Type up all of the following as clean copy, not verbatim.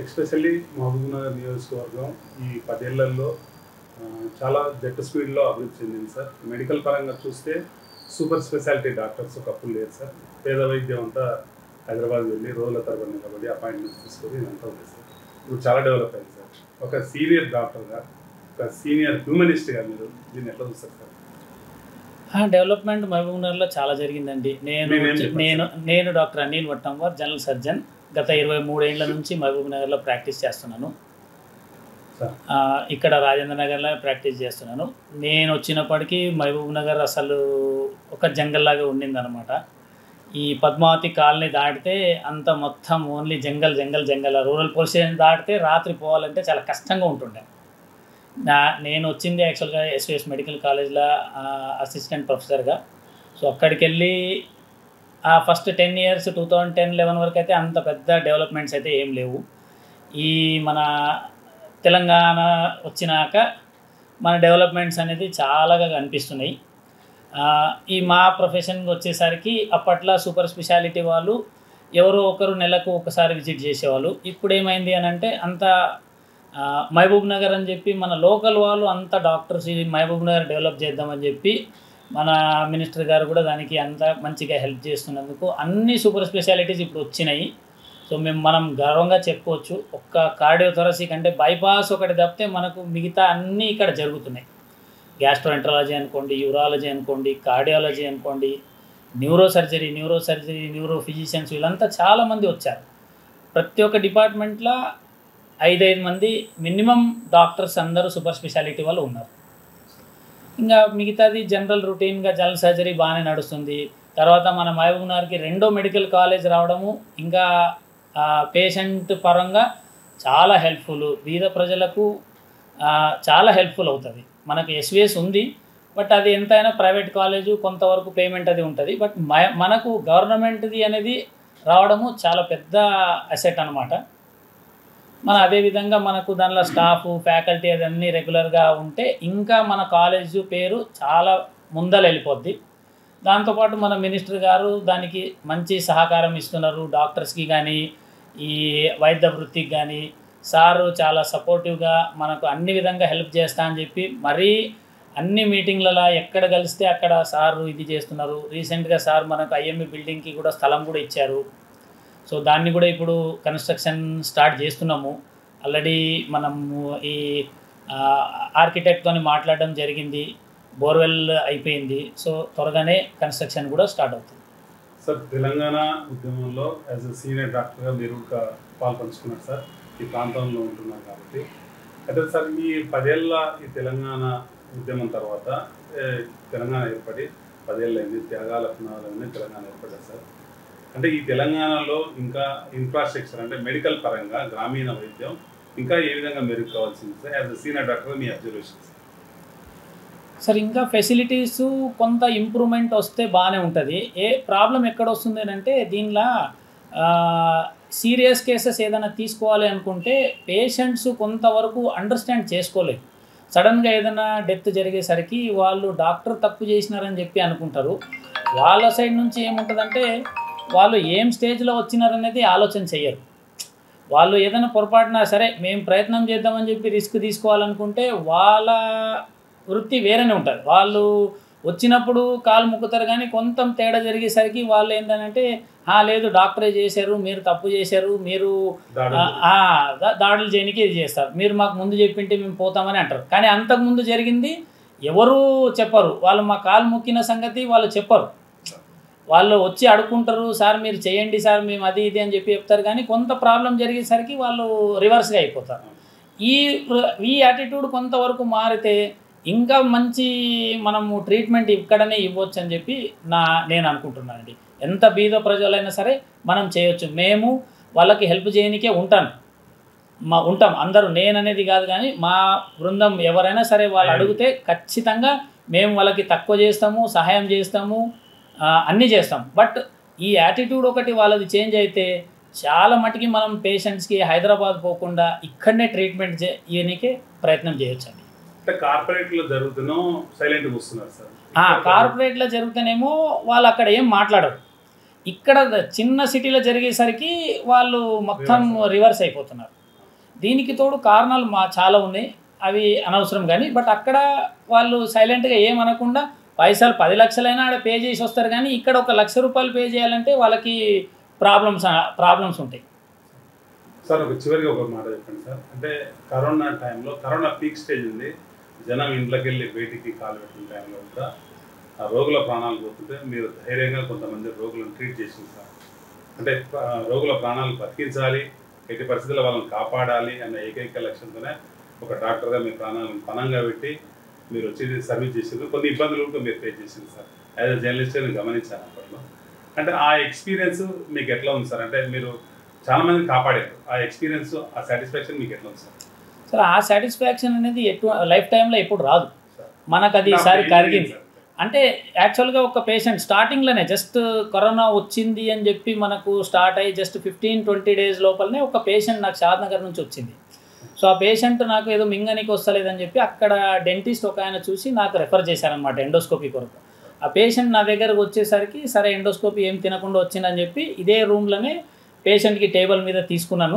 Especially Mahabubnagar నియోజకవర్గం ఈ 10 ఏళ్లలో చాలా జెట్ స్పీడ్లో అభివృద్ధి చెందింది సార్. మెడికల్ పరంగా చూస్తే సూపర్ స్పెషాలిటీ డాక్టర్స్ ఒకప్పుడు లేరు సార్. పేద వైద్యం అంతా హైదరాబాద్ వెళ్ళి రోజుల తరబడి నిలబడి అపాయింట్మెంట్స్ తీసుకొని ఇదంతా ఉంది సార్. ఇప్పుడు చాలా డెవలప్ అయింది సార్. ఒక సీనియర్ డాక్టర్గా, ఒక సీనియర్ హ్యూమనిస్ట్గా మీరు దీన్ని ఎట్లా చూస్తారు సార్? డెవలప్మెంట్ మహబూబ్నగర్లో చాలా జరిగిందండి. నేను doctor Anil Vattamwar, general surgeon. గత 23 ఏళ్ల నుంచి మహబూబ్నగర్లో ప్రాక్టీస్ చేస్తున్నాను. ఇక్కడ రాజేంద్ర నగర్లో ప్రాక్టీస్ చేస్తున్నాను. నేను వచ్చినప్పటికీ మహబూబ్నగర్ అసలు ఒక జంగల్లాగా ఉండిందనమాట. ఈ పద్మావతి కాలనీ దాటితే అంత మొత్తం only jungle jungle jungle. Rural police station దాటితే రాత్రి పోవాలంటే చాలా కష్టంగా ఉంటుండే. నేను వచ్చింది యాక్చువల్గా ఎస్విఎస్ మెడికల్ కాలేజ్లో అసిస్టెంట్ ప్రొఫెసర్గా. సో అక్కడికి వెళ్ళి ఫస్ట్ 10 ఇయర్స్ 2010-11 వరకు అయితే అంత పెద్ద డెవలప్మెంట్స్ అయితే ఏం లేవు. ఈ మన తెలంగాణ వచ్చినాక మన డెవలప్మెంట్స్ అనేది చాలాగా కనిపిస్తున్నాయి. ఈ మా ప్రొఫెషన్కి వచ్చేసరికి అప్పట్లో సూపర్ స్పెషాలిటీ వాళ్ళు ఎవరో ఒకరు నెలకు ఒకసారి విజిట్ చేసేవాళ్ళు. ఇప్పుడు ఏమైంది అని అంటే అంత మహబూబ్ నగర్ అని చెప్పి మన లోకల్ వాళ్ళు అంత డాక్టర్స్ ఈ మహబూబ్ నగర్ డెవలప్ చేద్దామని చెప్పి మన మినిస్టర్ గారు కూడా దానికి అంత మంచిగా హెల్ప్ చేస్తున్నందుకు అన్ని సూపర్ స్పెషాలిటీస్ ఇప్పుడు వచ్చినాయి. సో మనం గర్వంగా చెప్పుకోవచ్చు. ఒక్క కార్డియోథొరసిక్ అంటే బైపాస్ ఒకటి తప్పితే మనకు మిగతా అన్నీ ఇక్కడ జరుగుతున్నాయి. గ్యాస్ట్రోఎంట్రాలజీ అనుకోండి, యూరాలజీ అనుకోండి, కార్డియాలజీ అనుకోండి, న్యూరో సర్జరీ, న్యూరో ఫిజిషియన్స్ వీళ్ళంతా చాలామంది వచ్చారు. ప్రతి ఒక్క డిపార్ట్మెంట్లో 5 మంది మినిమం డాక్టర్స్ అందరూ సూపర్ స్పెషాలిటీ వాళ్ళు ఉన్నారు. ఇంకా మిగతాది జనరల్ రొటీన్గా జనరల్ సర్జరీ బాగానే నడుస్తుంది. తర్వాత మన మహబూబ్నగర్కి 2వ మెడికల్ కాలేజ్ రావడము ఇంకా పేషెంట్ పరంగా చాలా హెల్ప్ఫుల్, బీద ప్రజలకు చాలా హెల్ప్ఫుల్ అవుతుంది. మనకు ఎస్విఎస్ ఉంది, బట్ అది ఎంతైనా ప్రైవేట్ కాలేజు, కొంతవరకు పేమెంట్ అది ఉంటుంది. బట్ మనకు గవర్నమెంట్ది అనేది రావడము చాలా పెద్ద అసెట్ అనమాట. అదేవిధంగా మనకు దానిలో స్టాఫ్, ఫ్యాకల్టీ అదన్నీ రెగ్యులర్గా ఉంటే ఇంకా మన కాలేజు పేరు చాలా ముందలు వెళ్ళిపోద్ది. దాంతోపాటు మన మినిస్టర్ గారు దానికి మంచి సహకారం ఇస్తున్నారు. డాక్టర్స్కి కానీ ఈ వైద్య వృత్తికి కానీ సారు చాలా సపోర్టివ్గా మనకు అన్ని విధంగా హెల్ప్ చేస్తా అని చెప్పి మరీ అన్ని మీటింగ్లలో ఎక్కడ కలిస్తే అక్కడ సారు ఇది చేస్తున్నారు. రీసెంట్గా సార్ మనకు ఐఎంఈ బిల్డింగ్కి కూడా స్థలం కూడా ఇచ్చారు. సో దాన్ని కూడా ఇప్పుడు కన్స్ట్రక్షన్ స్టార్ట్ చేస్తున్నాము. ఆల్రెడీ మనము ఈ ఆర్కిటెక్ట్తో మాట్లాడడం జరిగింది. బోర్వెల్ అయిపోయింది. సో త్వరగానే కన్స్ట్రక్షన్ కూడా స్టార్ట్ అవుతుంది. సార్, తెలంగాణ ఉద్యమంలో యాజ్ ఎ సీనియర్ డాక్టర్గా మీరు పాల్పంచుకున్నారు సార్. ఈ ప్రాంతంలో ఉంటున్నారు కాబట్టి అయితే సార్ ఈ 10 ఏళ్ళ ఈ తెలంగాణ ఉద్యమం తర్వాత తెలంగాణ ఏర్పడి 10 ఏళ్ళైంది, త్యాగాల పునాదులన్నీ తెలంగాణ ఏర్పడ్డారు సార్. అంటే ఈ తెలంగాణలో ఇంకా ఇన్ఫ్రాస్ట్రక్చర్ అంటే మెడికల్ పరంగా గ్రామీణ వైద్యం ఇంకా ఏ విధంగా మెరుగు కావాల్సింది sir as a senior doctor మీ అబ్జర్వేషన్స్? సార్ ఇంకా ఫెసిలిటీస్ కొంత ఇంప్రూవ్మెంట్ వస్తే బాగానే ఉంటుంది. ప్రాబ్లం ఎక్కడ వస్తుంది అంటే దీనిలో సీరియస్ కేసెస్ ఏదైనా తీసుకోవాలి అనుకుంటే పేషెంట్స్ కొంతవరకు అండర్స్టాండ్ చేసుకోలేదు. సడన్గా ఏదైనా డెత్ జరిగేసరికి వాళ్ళు డాక్టర్ తప్పు చేసినారని చెప్పి అనుకుంటారు. వాళ్ళ సైడ్ నుంచి ఏముంటుందంటే వాళ్ళు ఏం స్టేజ్లో వచ్చినారనేది ఆలోచన చెయ్యరు. వాళ్ళు ఏదైనా పొరపాటున సరే మేము ప్రయత్నం చేద్దామని చెప్పి రిస్క్ తీసుకోవాలనుకుంటే వాళ్ళ వృత్తి వేరేనే ఉంటుంది. వాళ్ళు వచ్చినప్పుడు కాలు ముక్కుతారు, కానీ కొంత తేడా జరిగేసరికి వాళ్ళు ఏంటంటే లేదు డాక్టరే చేశారు, మీరు తప్పు చేశారు, మీరు దాడులు చేయడానికి ఇది చేస్తారు, మీరు మాకు ముందు చెప్పింటే మేము పోతామని అంటారు. కానీ అంతకుముందు జరిగింది ఎవరు చెప్పరు. వాళ్ళు మా కాలు ముక్కిన సంగతి వాళ్ళు చెప్పరు. వాళ్ళు వచ్చి అడుక్కుంటారు, సార్ మీరు చేయండి సార్ మేము అది ఇది అని చెప్పి చెప్తారు. కానీ కొంత ప్రాబ్లం జరిగేసరికి వాళ్ళు రివర్స్గా అయిపోతారు. ఈ యాటిట్యూడ్ కొంతవరకు మారితే ఇంకా మంచి మనము ట్రీట్మెంట్ ఇక్కడనే ఇవ్వచ్చు అని చెప్పి నేను అనుకుంటున్నానండి. ఎంత బీద ప్రజలైనా సరే మనం చేయొచ్చు. మేము వాళ్ళకి హెల్ప్ చేయడానికే ఉంటాం అందరూ, నేననేది కాదు, కానీ మా బృందం ఎవరైనా సరే వాళ్ళు అడిగితే ఖచ్చితంగా మేము వాళ్ళకి తక్కువ చేస్తాము, సహాయం చేస్తాము, అన్నీ చేస్తాం. బట్ ఈ యాటిట్యూడ్ ఒకటి వాళ్ళది చేంజ్ అయితే చాలా మటుకి మనం పేషెంట్స్కి హైదరాబాద్ పోకుండా ఇక్కడనే ట్రీట్మెంట్ చేయడానికే ప్రయత్నం చేయొచ్చండి. కార్పొరేట్లో జరుగుతున్నా సైలెంట్గా వస్తున్నారు సార్. కార్పొరేట్లో జరుగుతూనేమో వాళ్ళు అక్కడ ఏం మాట్లాడరు. ఇక్కడ చిన్న సిటీలో జరిగేసరికి వాళ్ళు మొత్తం రివర్స్ అయిపోతున్నారు. దీనికి తోడు కారణాలు చాలా ఉన్నాయి, అవి అనవసరం. కానీ బట్ అక్కడ వాళ్ళు సైలెంట్గా ఏమనకుండా పైసలు 10 లక్షలైనా ఆడ పే చేసి వస్తారు. కానీ ఇక్కడ 1 లక్ష రూపాయలు పే చేయాలంటే వాళ్ళకి ప్రాబ్లమ్స్ ఉంటాయి. సార్ చివరిగా ఒక మాట చెప్పండి సార్. అంటే కరోనా టైంలో, కరోనా పీక్ స్టేజ్ ఉంది, జనం ఇంట్లోకి వెళ్ళి బయటికి కాలు పెట్టిన టైంలో కూడా ఆ రోగుల ప్రాణాలు పోతుంటే మీరు ధైర్యంగా కొంతమంది రోగులను ట్రీట్ చేసింది సార్. అంటే రోగుల ప్రాణాలు బతికించాలి, ఎట్టి పరిస్థితుల్లో వాళ్ళని కాపాడాలి అన్న ఏకైక లక్ష్యంతోనే ఒక డాక్టర్గా మీ ప్రాణాలను పణంగా పెట్టి మీరు వచ్చి సర్వీస్ చేసింది. కొన్ని ఇబ్బందులు కూడా మీరు ఫేస్ చేసింది సార్. యాజ్ అ జర్నలిస్ట్ నేను గమనించాను అప్పట్లో. అంటే ఆ ఎక్స్పీరియన్స్ మీకు ఎట్లా ఉంది సార్? అంటే మీరు చాలా మందిని కాపాడారు, ఆ ఎక్స్పీరియన్స్, ఆ సాటిస్ఫాక్షన్ మీకు ఎట్లా ఉంది సార్? సార్ ఆ సాటిస్ఫాక్షన్ అనేది లైఫ్ టైంలో ఎప్పుడు రాదు మనకు, అది ఈసారి కలిగింది. అంటే యాక్చువల్గా ఒక పేషెంట్ స్టార్టింగ్లోనే జస్ట్ కరోనా వచ్చింది అని చెప్పి మనకు స్టార్ట్ అయ్యి జస్ట్ 15-20 డేస్ లోపలనే ఒక పేషెంట్ నాకు షాద్నగర్ నుంచి వచ్చింది. సో ఆ పేషెంట్ నాకు ఏదో మింగనికి వస్తలేదని చెప్పి అక్కడ డెంటిస్ట్ ఒక ఆయన చూసి నాకు రెఫర్ చేశారనమాట ఎండోస్కోపీ కొరకు. ఆ పేషెంట్ నా దగ్గరకు వచ్చేసరికి సరే ఎండోస్కోపీ ఏం తినకుండా వచ్చిందని చెప్పి ఇదే రూమ్లోనే పేషెంట్కి టేబుల్ మీద తీసుకున్నాను.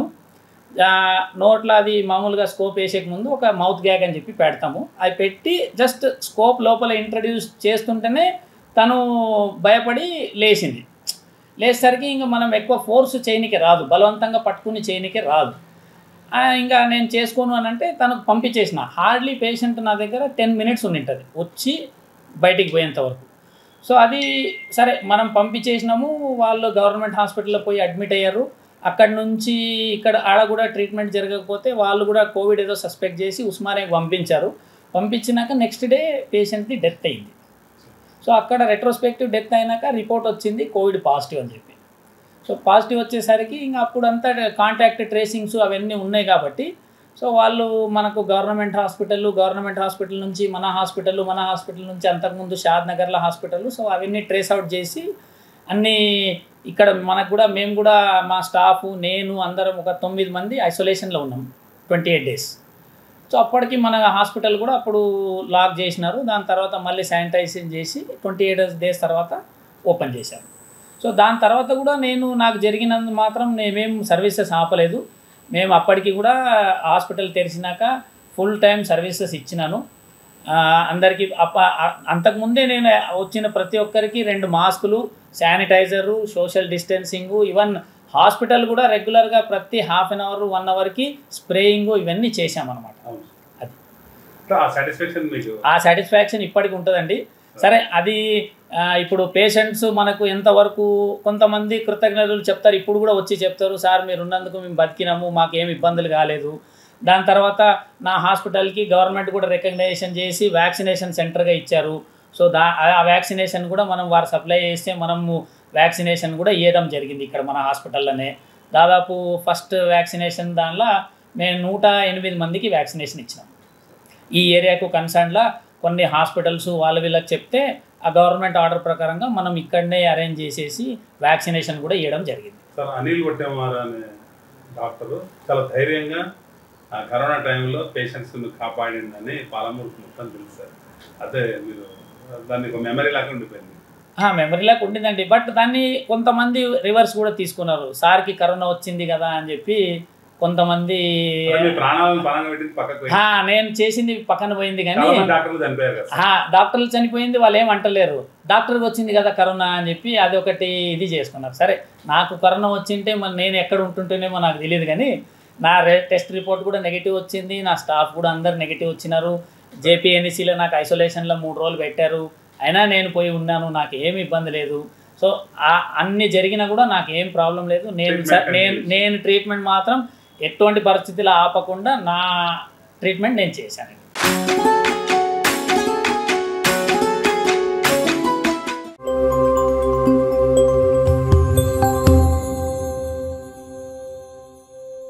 నోట్లో అది మామూలుగా స్కోప్ వేసేక ముందు ఒక మౌత్ గ్యాగ్ అని చెప్పి పెడతాము, అది పెట్టి జస్ట్ స్కోప్ లోపల ఇంట్రడ్యూస్ చేస్తుంటేనే తను భయపడి లేచింది. లేచేసరికి ఇంకా మనం ఎక్కువ ఫోర్స్ చేయనికే రాదు, బలవంతంగా పట్టుకుని చేయనికే రాదు. ఇంకా నేను చేసుకోను అని అంటే తనకు పంపించేసిన. హార్డ్లీ పేషెంట్ నా దగ్గర 10 మినిట్స్ ఉండింటుంది వచ్చి బయటికి పోయేంత వరకు. సో అది సరే మనం పంపించేసినాము. వాళ్ళు గవర్నమెంట్ హాస్పిటల్లో పోయి అడ్మిట్ అయ్యారు. అక్కడ నుంచి ఇక్కడ ఆడ కూడా ట్రీట్మెంట్ జరగకపోతే వాళ్ళు కూడా కోవిడ్ ఏదో సస్పెక్ట్ చేసి ఉస్మానియాకి పంపించారు. పంపించినాక నెక్స్ట్ డే పేషెంట్ది డెత్ అయింది. సో అక్కడ రెట్రోస్పెక్టివ్ డెత్ అయినాక రిపోర్ట్ వచ్చింది కోవిడ్ పాజిటివ్ అని చెప్పి. సో పాజిటివ్ వచ్చేసరికి ఇంకా అప్పుడంతా కాంటాక్ట్ ట్రేసింగ్స్ అవన్నీ ఉన్నాయి కాబట్టి సో వాళ్ళు మనకు గవర్నమెంట్ హాస్పిటల్ నుంచి మన హాస్పిటల్ నుంచి అంతకుముందు షాద్నగర్ల హాస్పిటల్, సో అవన్నీ ట్రేస్ అవుట్ చేసి అన్నీ ఇక్కడ మనకు కూడా మేము కూడా మా స్టాఫ్ నేను అందరం ఒక 9 మంది ఐసోలేషన్లో ఉన్నాం 28 డేస్. సో అప్పటికి మన హాస్పిటల్ కూడా అప్పుడు లాక్ చేసినారు. దాని తర్వాత మళ్ళీ శానిటైజేషన్ చేసి 28 డేస్ తర్వాత ఓపెన్ చేశారు. సో దాని తర్వాత కూడా నాకు జరిగినందు మాత్రం నేనేం సర్వీసెస్ ఆపలేదు. మేము అప్పటికి కూడా హాస్పిటల్ తెరిచినాక ఫుల్ టైం సర్వీసెస్ ఇచ్చినాను అందరికీ. అంతకుముందే నేను వచ్చిన ప్రతి ఒక్కరికి 2 మాస్కులు, sanitizer, social distancing, even hospital కూడా రెగ్యులర్గా ప్రతి హాఫ్ అన్ అవర్ 1 అవర్కి స్ప్రేయింగ్ ఇవన్నీ చేసామన్నమాట. అది ఆ సాటిస్ఫాక్షన్ ఇప్పటికి ఉంటుందండి. సరే అది ఇప్పుడు పేషెంట్స్ మనకు ఎంతవరకు కొంతమంది కృతజ్ఞతలు చెప్తారు, ఇప్పుడు కూడా వచ్చి చెప్తారు, సార్ మీరు ఉన్నందుకు మేము బతికినాము, మాకేం ఇబ్బందులు కాలేదు. దాని తర్వాత నా హాస్పిటల్కి గవర్నమెంట్ కూడా రికగ్నైజేషన్ చేసి వ్యాక్సినేషన్ సెంటర్గా ఇచ్చారు. సో ఆ వ్యాక్సినేషన్ కూడా మనం వారు సప్లై చేస్తే మనము వ్యాక్సినేషన్ కూడా ఇవ్వడం జరిగింది ఇక్కడ మన హాస్పిటల్లోనే. దాదాపు ఫస్ట్ వ్యాక్సినేషన్ దానిలో మేము 108 మందికి వ్యాక్సినేషన్ ఇచ్చినాం. ఈ ఏరియాకు కన్సర్న్లా కొన్ని హాస్పిటల్స్ వీళ్ళకి చెప్తే ఆ గవర్నమెంట్ ఆర్డర్ ప్రకారంగా మనం ఇక్కడనే అరేంజ్ చేసేసి వ్యాక్సినేషన్ కూడా ఇవ్వడం జరిగింది. సార్ అనిల్ కొట్టేవారు అనే డాక్టరు చాలా ధైర్యంగా కరోనా టైంలో పేషెంట్స్ని కాపాడిందని పాలమూరుకు మొత్తం తెలుసు సార్. అదే మీరు దాన్ని ఒక మెమరీ లాగా ఉండిపోయింది. మెమరీ లాగా ఉండిందండి. బట్ దాన్ని కొంతమంది రివర్స్ కూడా తీసుకున్నారు. సార్కి కరోనా వచ్చింది కదా అని చెప్పి కొంతమంది నేను చేసింది పక్కన పోయింది, కానీ డాక్టర్లు చనిపోయింది వాళ్ళు ఏం అంటలేరు, డాక్టర్కి వచ్చింది కదా కరోనా అని చెప్పి అది ఒకటి ఇది చేసుకున్నారు. సరే నాకు కరోనా వచ్చింటే మరి నేను ఎక్కడ ఉంటుంటేనేమో నాకు తెలియదు, కానీ నా టెస్ట్ రిపోర్ట్ కూడా నెగిటివ్ వచ్చింది, నా స్టాఫ్ కూడా అందరు నెగిటివ్ వచ్చినారు. జేపీఎన్ఈసీలో నాకు ఐసోలేషన్లో 3 రోజులు పెట్టారు, అయినా నేను పోయి ఉన్నాను, నాకు ఏమి ఇబ్బంది లేదు. సో అన్ని జరిగినా కూడా నాకు ఏం ప్రాబ్లం లేదు. నేను ట్రీట్మెంట్ మాత్రం ఎటువంటి పరిస్థితుల్లో ఆపకుండా నా ట్రీట్మెంట్ నేను చేశాను.